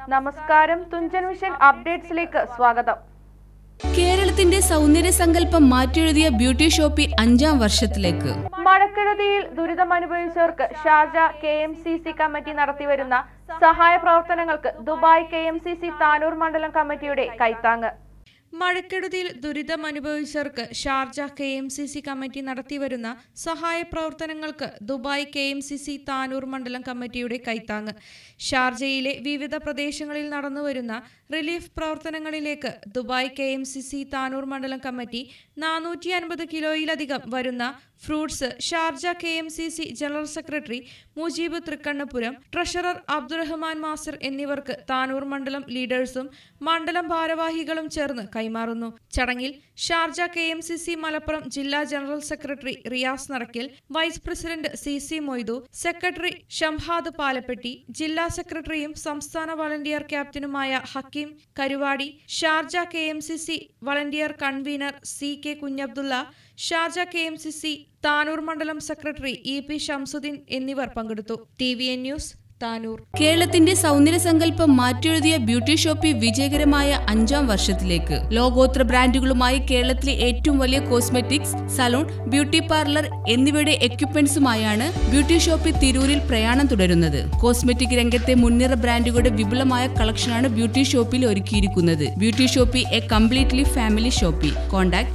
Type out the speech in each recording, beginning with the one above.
നമസ്കാരം, തുഞ്ചൻ വിഷൻ അപ്ഡേറ്റ്സിലേക്ക് സ്വാഗതം. കേരളത്തിന്റെ സൗന്ദര്യ സങ്കല്പം മാറ്റിയെഴുതിയ ബ്യൂട്ടി ഷോപ്പി 5ാം വർഷത്തിലേക്ക്. മഴക്കെടുതിയിൽ ദുരിതമനുഭവിച്ചവർക്ക് ഷാർജ KMCC കമ്മിറ്റി നടത്തിവരുന്ന സഹായ പ്രവർത്തനങ്ങൾക്ക് ദുബായ് KMCC താനൂർ മണ്ഡലം കമ്മിറ്റിയുടെ കൈത്താങ്ങ്. മഴക്കെടുതിയിൽ ദുരിതമനുഭവിച്ചവർക്ക് ഷാർജ KMCC കമ്മിറ്റി നടത്തിവരുന്ന സഹായ പ്രവർത്തനങ്ങൾക്ക് ദുബായ് KMCC താനൂർ മണ്ഡലം കമ്മിറ്റിയുടെ കൈത്താങ്ങ്. ഷാർജയിലെ വിവിധ പ്രദേശങ്ങളിൽ നടന്നുവരുന്ന റിലീഫ് പ്രവർത്തനങ്ങളിലേക്ക് ദുബായ് KMCC താനൂർ മണ്ഡലം കമ്മിറ്റി 450 കിലോയിലധികം വരുന്ന fruits Sharjah KMCC general secretary Mujeeb Thrikkannapuram, treasurer Abdurahman master എന്നിവർക്ക് താനൂർ മണ്ഡലം ലീഡേഴ്സും മണ്ഡലം ഭാരവാഹികളും ചേർന്ന് കൈമാറുന്നു. ചടങ്ങിൽ ഷാർജ KMCC മലപ്പുറം ജില്ലാ general secretary Riyas Nadakkil, vice president CC Moidu, secretary Shamhad Palappetty, ജില്ലാ സെക്രട്ടറിയും സംസ്ഥാന വളണ്ടിയർ ക്യാപ്റ്റനുമായ Hakeem Karuvadi, Sharjah KMCC volunteer convener CK Kunjabdulla, Sharjah KMCC Tanur മണ്ഡലം സെക്രട്ടറി EP ഷംസുദ്ദീൻ എന്നിവർ പങ്കെടുത്തു. TVN news, Tanur. കേരളത്തിന്റെ സൗന്ദര്യ സങ്കല്പം മാറ്റിയെഴുതിയ ബ്യൂട്ടി ഷോപ്പി വിജയകരമായ 5ാം വർഷത്തിലേക്ക്. ലോകോത്തര ബ്രാൻഡുകളുമായി കേരളത്തിലെ ഏറ്റവും വലിയ കോസ്മെറ്റിക്സ്, സലൂൺ, ബ്യൂട്ടി പാർലർ എന്നിവയുടെ എക്യുപ്മെന്റ്സുമായാണ് ബ്യൂട്ടി ഷോപ്പി തിരൂരിൽ പ്രയാണം തുടരുന്നത്. കോസ്മെറ്റിക് രംഗത്തെ മുൻനിര ബ്രാൻഡുകളുടെ വിപുലമായ കളക്ഷനാണ് ബ്യൂട്ടി ഷോപ്പിൽ ഒരുക്കിയിരിക്കുന്നത്. Beauty shoppe a completely family shoppe. Contact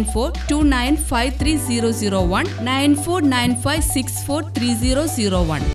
049429530001 9495643001.